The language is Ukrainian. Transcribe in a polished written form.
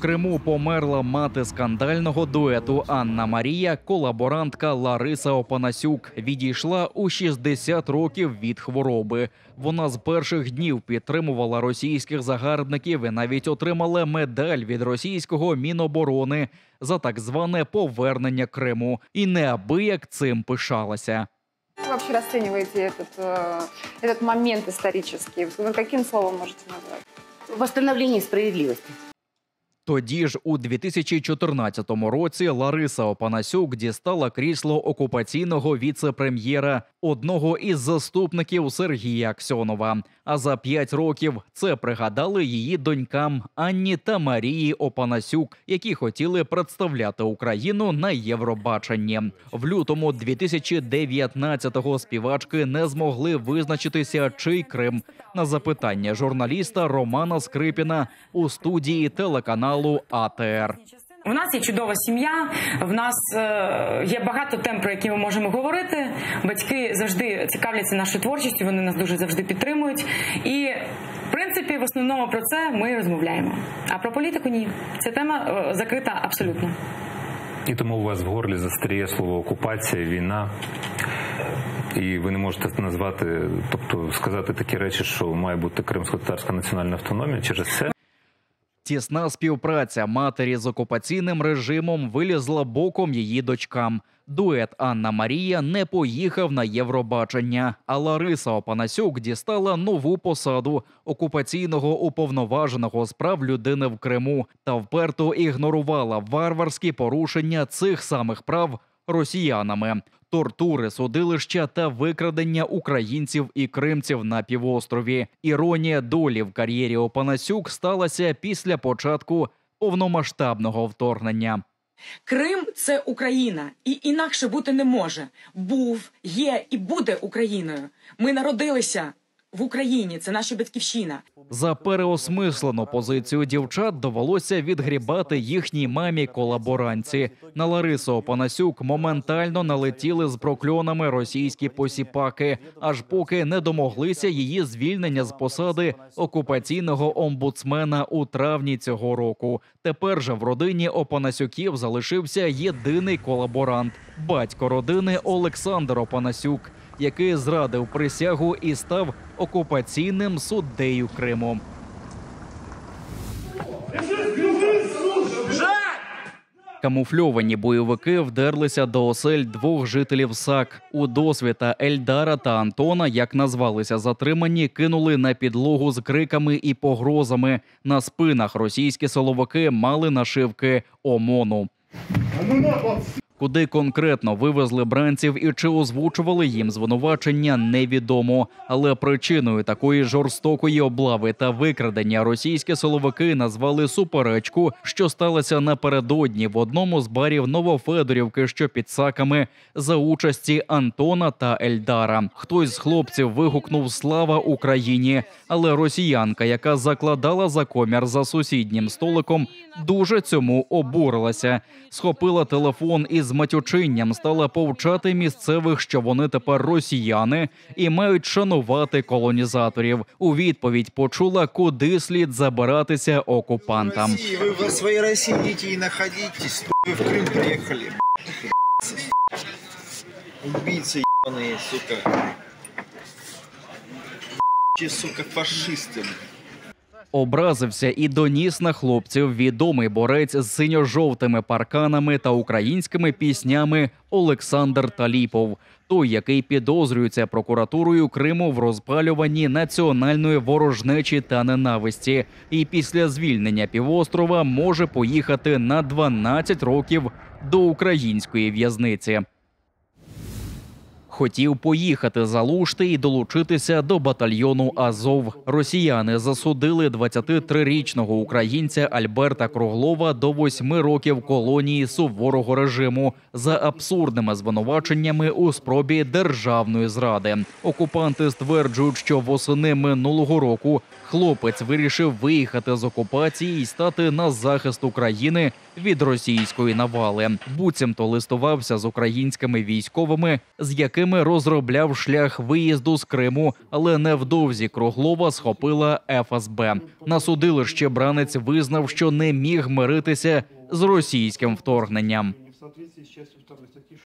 Криму померла мати скандального дуету Анна Марія, колаборантка Лариса Опанасюк. Відійшла у 60 років від хвороби. Вона з перших днів підтримувала російських загарбників і навіть отримала медаль від російського Міноборони за так зване повернення Криму. І неабияк цим пишалася. Как вы вообще расцениваете этот момент исторический? Вы каким словом можете назвать? Восстановление справедливости. Тоді ж у 2014 році Лариса Опанасюк дістала крісло окупаційного віце-прем'єра, одного із заступників Сергія Аксьонова. А за 5 років це пригадали її донькам Анні та Марії Опанасюк, які хотіли представляти Україну на Євробаченні. В лютому 2019-го співачки не змогли визначитися, чий Крим. На запитання журналіста Романа Скрипіна у студії телеканалу АТР. У нас є чудова сім'я, в нас є багато тем, про які ми можемо говорити. Батьки завжди цікавляться нашою творчістю, вони нас дуже завжди підтримують. І, в принципі, в основному про це ми розмовляємо. А про політику – ні. Ця тема закрита абсолютно. І тому у вас в горлі застряє слово «окупація», «війна». І ви не можете назвати, тобто сказати такі речі, що має бути кримсько-татарська національна автономія через це. Тісна співпраця матері з окупаційним режимом вилізла боком її дочкам. Дует Анна Марія не поїхав на Євробачення, а Лариса Опанасюк дістала нову посаду – окупаційного уповноваженого з прав людини в Криму та вперто ігнорувала варварські порушення цих самих прав росіянами. Тортури, судилища та викрадення українців і кримців на півострові. Іронія долі в кар'єрі Опанасюк сталася після початку повномасштабного вторгнення. Крим – це Україна, і інакше бути не може. Був, є і буде Україною. Ми народилися в Україні, це наша батьківщина. За переосмислену позицію дівчат довелося відгрібати їхній мамі-колаборанці. На Ларису Опанасюк моментально налетіли з прокльонами російські посіпаки, аж поки не домоглися її звільнення з посади окупаційного омбудсмена у травні цього року. Тепер же в родині Опанасюків залишився єдиний колаборант – батько родини Олександр Опанасюк, який зрадив присягу і став окупаційним суддею Криму. Камуфльовані бойовики вдерлися до осель двох жителів САК. У досвіта Ельдара та Антона, як назвалися затримані, кинули на підлогу з криками і погрозами. На спинах російські силовики мали нашивки ОМОНу. Куди конкретно вивезли бранців і чи озвучували їм звинувачення, невідомо. Але причиною такої жорстокої облави та викрадення російські силовики назвали суперечку, що сталося напередодні в одному з барів Новофедорівки, що під Саками, за участі Антона та Ельдара. Хтось з хлопців вигукнув «Слава Україні!», але росіянка, яка закладала за комір за сусіднім столиком, дуже цьому обурилася. Схопила телефон і з матючинням стала повчати місцевих, що вони тепер росіяни і мають шанувати колонізаторів. У відповідь почула, куди слід забиратися окупантам. Ви в своїй Росії йдіть і знаходитесь, ви в Крим приїхали. Убійці ебані, сука. Сука, фашисти. Образився і доніс на хлопців відомий борець з синьо-жовтими парканами та українськими піснями Олександр Таліпов. Той, який підозрюється прокуратурою Криму в розпалюванні національної ворожнечі та ненависті. І після звільнення півострова може поїхати на 12 років до української в'язниці. Хотів поїхати Залужти і долучитися до батальйону «Азов». Росіяни засудили 23-річного українця Альберта Круглова до 8 років колонії суворого режиму за абсурдними звинуваченнями у спробі державної зради. Окупанти стверджують, що восени минулого року Хлопець вирішив виїхати з окупації і стати на захист України від російської навали. Буцімто листувався з українськими військовими, з якими розробляв шлях виїзду з Криму, але невдовзі Круглова схопила ФСБ. На судилищі бранець визнав, що не міг миритися з російським вторгненням. В соответствии с частью 2 статьи